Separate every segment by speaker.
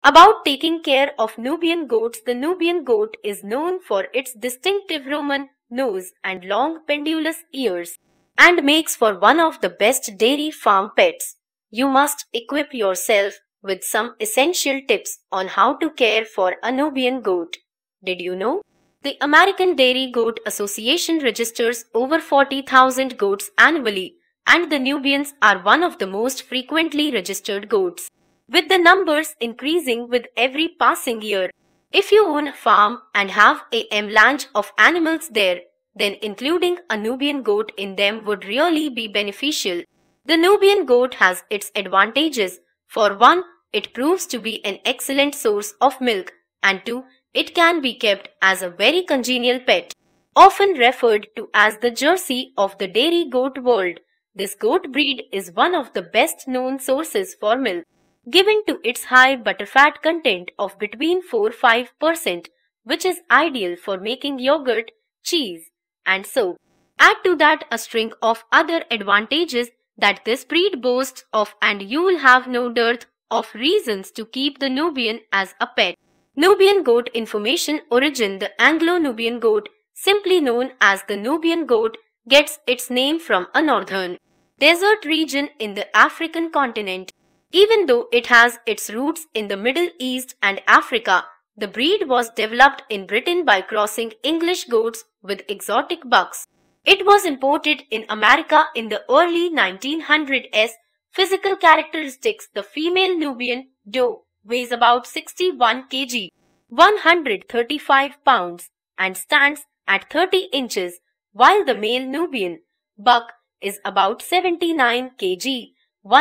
Speaker 1: About taking care of Nubian goats, the Nubian goat is known for its distinctive Roman nose and long pendulous ears, and makes for one of the best dairy farm pets. You must equip yourself with some essential tips on how to care for a Nubian goat. Did you know? The American Dairy Goat Association registers over 40,000 goats annually, and the Nubians are one of the most frequently registered goats, with the numbers increasing with every passing year. If you own a farm and have a melange of animals there, then including a Nubian goat in them would really be beneficial. The Nubian goat has its advantages. For one, it proves to be an excellent source of milk, and two, it can be kept as a very congenial pet. Often referred to as the Jersey of the dairy goat world, this goat breed is one of the best known sources for milk, given to its high butterfat content of between 4–5%, which is ideal for making yogurt, cheese, and soap. Add to that a string of other advantages that this breed boasts of, and you will have no dearth of reasons to keep the Nubian as a pet. Nubian goat information origin. The Anglo-Nubian goat, simply known as the Nubian goat, gets its name from a northern desert region in the African continent. Even though it has its roots in the Middle East and Africa, the breed was developed in Britain by crossing English goats with exotic bucks. It was imported in America in the early 1900s. Physical characteristics. The female Nubian doe weighs about 61 kg, 135 pounds, and stands at 30 inches, while the male Nubian buck is about 79 kg,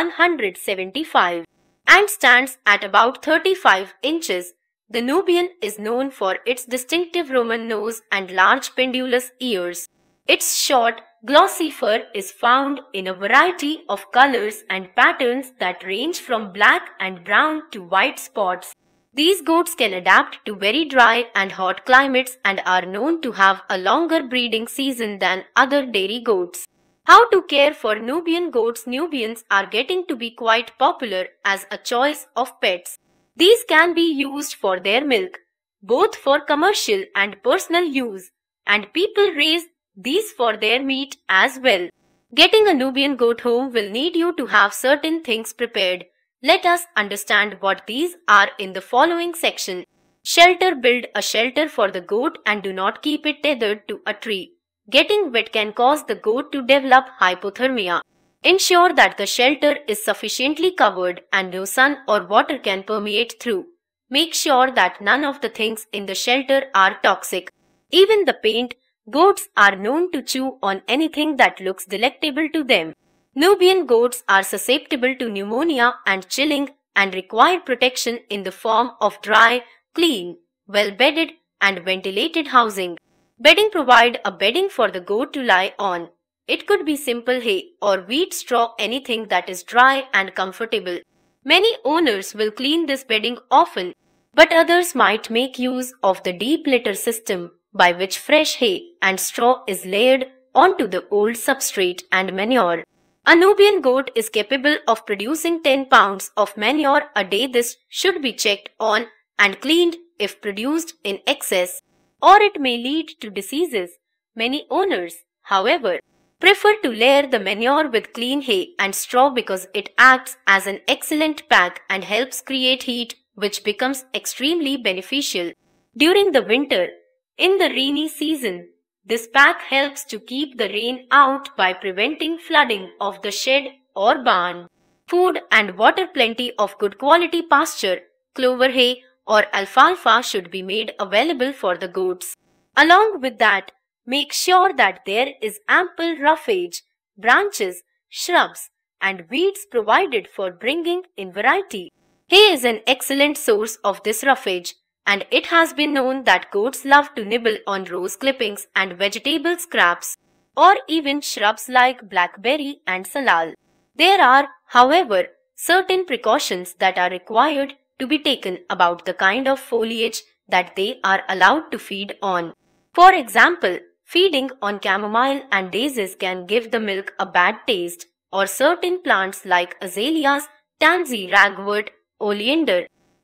Speaker 1: 175, and stands at about 35 inches. The Nubian is known for its distinctive Roman nose and large pendulous ears. Its short, glossy fur is found in a variety of colors and patterns that range from black and brown to white spots. These goats can adapt to very dry and hot climates and are known to have a longer breeding season than other dairy goats. How to care for Nubian goats. Nubians are getting to be quite popular as a choice of pets. These can be used for their milk, both for commercial and personal use, and people raise these for their meat as well. Getting a Nubian goat home will need you to have certain things prepared. Let us understand what these are in the following section. Shelter. Build a shelter for the goat and do not keep it tethered to a tree. Getting wet can cause the goat to develop hypothermia. Ensure that the shelter is sufficiently covered and no sun or water can permeate through. Make sure that none of the things in the shelter are toxic. Even the paint. Goats are known to chew on anything that looks delectable to them. Nubian goats are susceptible to pneumonia and chilling and require protection in the form of dry, clean, well-bedded and ventilated housing. Bedding. Provide a bedding for the goat to lie on. It could be simple hay or wheat straw, anything that is dry and comfortable. Many owners will clean this bedding often, but others might make use of the deep litter system, by which fresh hay and straw is layered onto the old substrate and manure. A Nubian goat is capable of producing 10 pounds of manure a day. This should be checked on and cleaned if produced in excess, or it may lead to diseases. Many owners, however, prefer to layer the manure with clean hay and straw because it acts as an excellent pack and helps create heat, which becomes extremely beneficial during the winter. In the rainy season, this pack helps to keep the rain out by preventing flooding of the shed or barn. Food and water. Plenty of good quality pasture, clover hay or alfalfa should be made available for the goats. Along with that, make sure that there is ample roughage, branches, shrubs and weeds provided for bringing in variety. Hay is an excellent source of this roughage, and it has been known that goats love to nibble on rose clippings and vegetable scraps, or even shrubs like blackberry and salal. There are, however, certain precautions that are required to be taken about the kind of foliage that they are allowed to feed on. For example, feeding on chamomile and daisies can give the milk a bad taste, or certain plants like azaleas, tansy, ragwort, oleander,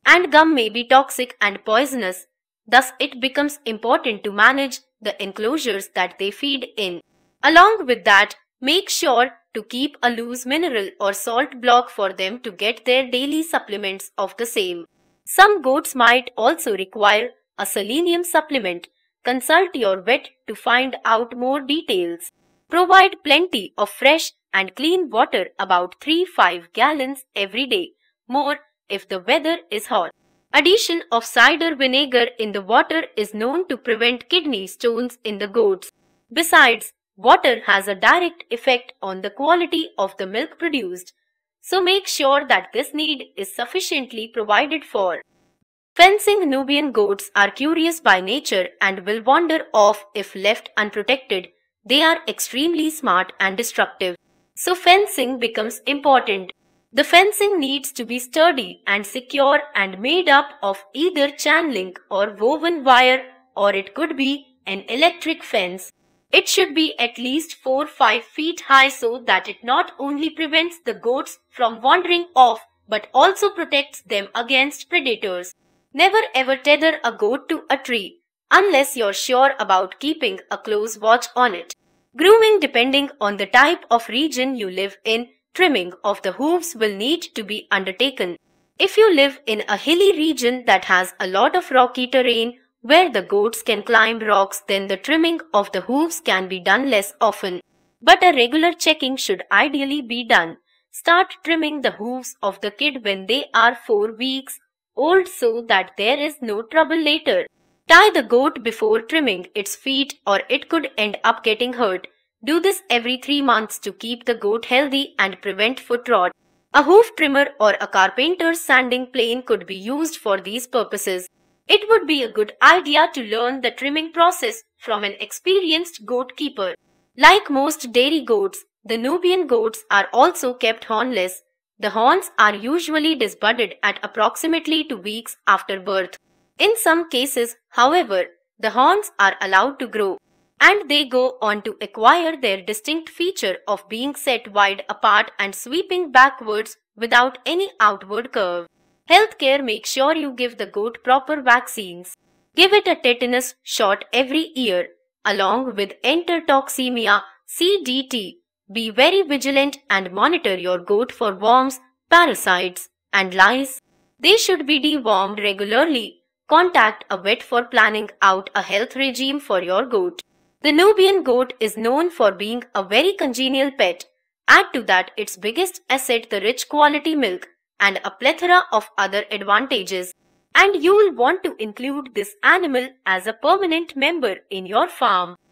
Speaker 1: and gum may be toxic and poisonous. Thus, it becomes important to manage the enclosures that they feed in. Along with that, make sure to keep a loose mineral or salt block for them to get their daily supplements of the same. Some goats might also require a selenium supplement. Consult your vet to find out more details. Provide plenty of fresh and clean water, about 3-5 gallons every day, more if the weather is hot. Addition of cider vinegar in the water is known to prevent kidney stones in the goats. Besides, water has a direct effect on the quality of the milk produced, so make sure that this need is sufficiently provided for. Fencing Nubian goats are curious by nature and will wander off if left unprotected. They are extremely smart and destructive, so fencing becomes important. The fencing needs to be sturdy and secure and made up of either chain link or woven wire, or it could be an electric fence. It should be at least 4-5 feet high so that it not only prevents the goats from wandering off but also protects them against predators. Never ever tether a goat to a tree unless you're sure about keeping a close watch on it. Grooming depending on the type of region you live in. Trimming of the hooves will need to be undertaken. If you live in a hilly region that has a lot of rocky terrain where the goats can climb rocks, then the trimming of the hooves can be done less often. But a regular checking should ideally be done. Start trimming the hooves of the kid when they are 4 weeks old so that there is no trouble later. Tie the goat before trimming its feet or it could end up getting hurt. Do this every 3 months to keep the goat healthy and prevent foot rot. A hoof trimmer or a carpenter's sanding plane could be used for these purposes. It would be a good idea to learn the trimming process from an experienced goat keeper. Like most dairy goats, the Nubian goats are also kept hornless. The horns are usually disbudded at approximately 2 weeks after birth. In some cases, however, the horns are allowed to grow, and they go on to acquire their distinct feature of being set wide apart and sweeping backwards without any outward curve. Healthcare: make sure you give the goat proper vaccines. Give it a tetanus shot every year, along with enterotoxemia (CDT). Be very vigilant and monitor your goat for worms, parasites, and lice. They should be dewormed regularly. Contact a vet for planning out a health regime for your goat. The Nubian goat is known for being a very congenial pet. Add to that its biggest asset, the rich quality milk, and a plethora of other advantages. And you'll want to include this animal as a permanent member in your farm.